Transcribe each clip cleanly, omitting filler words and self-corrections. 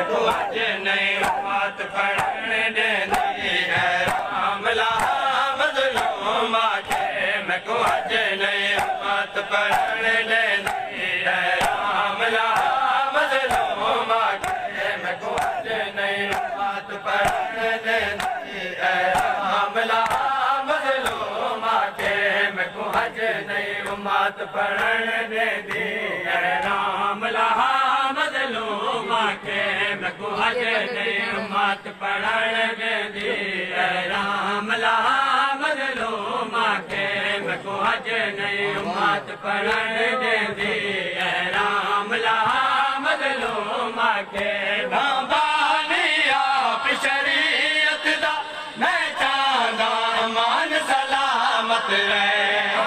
को अज नहीं उम्मत पढ़ण देंदी है रामला मज़लूम के मैं को अज नहीं उम्मत पढ़ण देंदी है रामला मज़लूम के मैं को अज नहीं उम्मत पढ़ण देंदी है रामला मज़लूम के मैं को अज नहीं उम्मत पढ़ण देंदी है रामला मज़लूम के मैं को अज नहीं उम्मत पढ़ण देंदी है रामला मज़लूम के मैं को अज नहीं उम्मत पढ़ण देंदी है रामला मज़लूम के आप शरीयत दा मैं चाहदा अमान सलामत रहे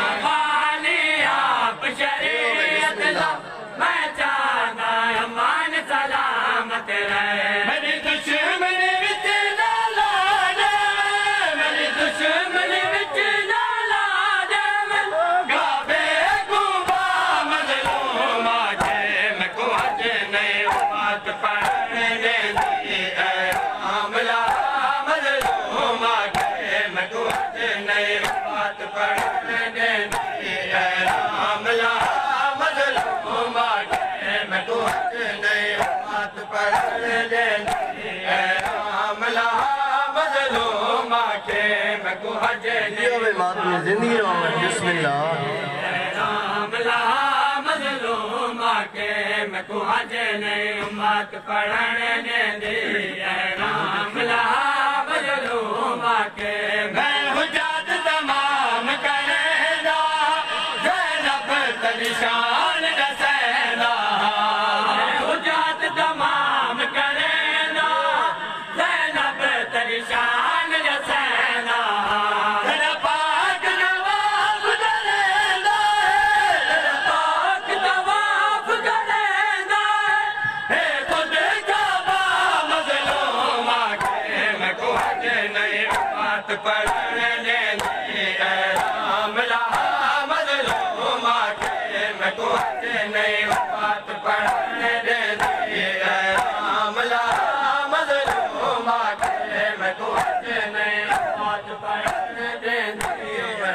आप शरीयत दा मैं चाहदा अमान सलामत रहे मेरी दुश्मन विच ना ला दे मेरी दुश्मन विच ना ला दे गावे गुबा मज़लूम के मैं को अज नहीं उम्मत पढ़ण देंदी है रामला मज़लूम के मैं को अज नहीं उम्मत पढ़ण देंदी है रामला मज़लूम के मैं को अज नहीं उम्मत पढ़ण देंदी है रामला मज़लूम के मैं को अज जिंदगी बिस्मिल्लाह रामला मज़लूम के मैं को अज नहीं उम्मत पढ़ण देंदी है रामला मज़लूम के मैं हुज्जत तमाम करेंदा ज़ैनब तेरी शान दसेंदा हुज्जत तमाम करेंदा ज़ैनब तेरी शान दसेंदा तेरा पाक नवाब करेंदा तेरा पाक नवाब करेंदा हे खुद काबा मज़लूम के मैं को अज नहीं उम्मत पढ़ण देंदी है रामला मज़लूम के मैं को अज नहीं उम्मत पढ़ण देंदी है रामला मज़लूम के मैं को अज नहीं उम्मत पढ़ण देंदी है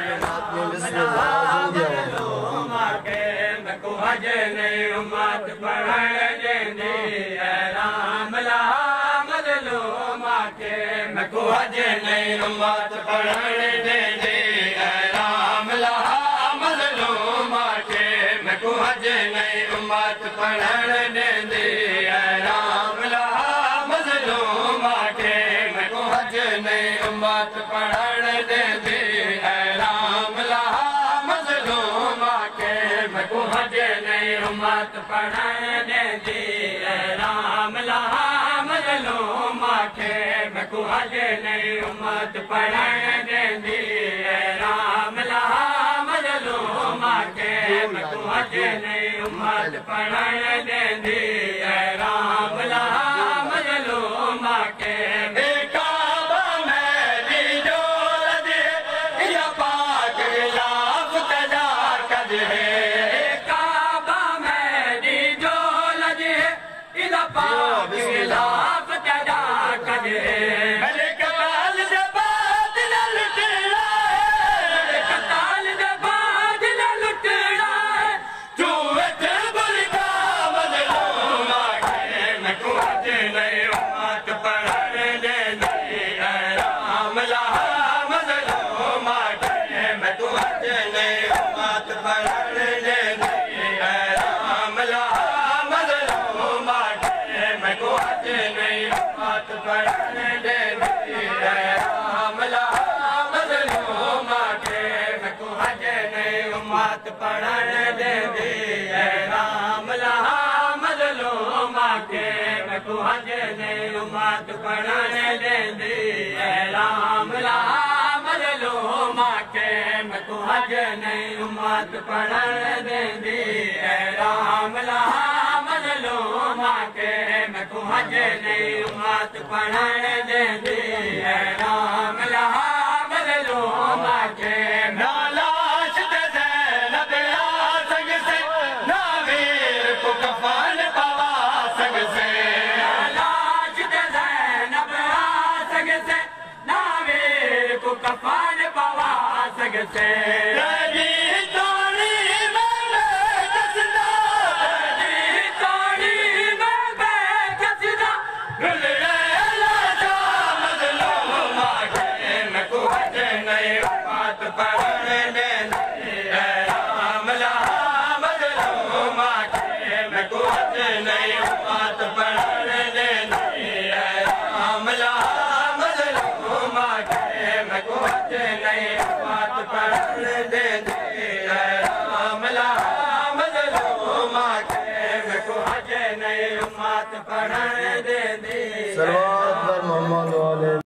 मज़लूम के मैं को अज नहीं उम्मत पढ़ण देंदी है रामला मज़लूम के मैं को अज नहीं उम्मत पढ़ण देंदी है रामला मज़लूम के मैं को अज नहीं उम्मत पढ़ण देंदी है रामला मज़लूम के मैं को अज नहीं उम्मत पढ़ण देंदी है रामला मज़लूम के मैं को अज नहीं उम्मत पढ़ण देंदी है रामला मज़लूम के मैं को अज नहीं उम्मत पढ़ण देंदी है रामला मज़लूम के मैं को अज नहीं उम्मत पढ़ण देंदी है रामला मज़लूम के काबा मेरी दौलत या पाक लाफ तजा कद है काबा मेरी दौलत इदा पाक लाफ तजा कद है मेरे कताल दे बाद न लुटड़ा मेरे कताल दे बाद न लुटड़ा तू विच बुलका मज़लूम के मैं को अज नहीं उम्मत पढ़ण देंदी है रामला मज़लूम के मैं को अज नहीं उम्मत पढ़ण देंदी है रामला मज़लूम के मैं को अज नहीं उम्मत पढ़ण देंदी है रामला मज़लूम के मैं को अज नहीं उम्मत पढ़ण देंदी है रामला मज़लूम के मैं को अज नहीं उम्मत पढ़ण देंदी है रामला मज़लूम के मैं को अज नहीं उम्मत पढ़ण देंदी है रामला मज़लूम के मैं को अज नहीं उम्मत पढ़ण देंदी है रामला मज़लूम के ना लाश ते ज़ैनब आ संग से ना वीर को कफन पवा संग से कफान पवा सगसे सलवार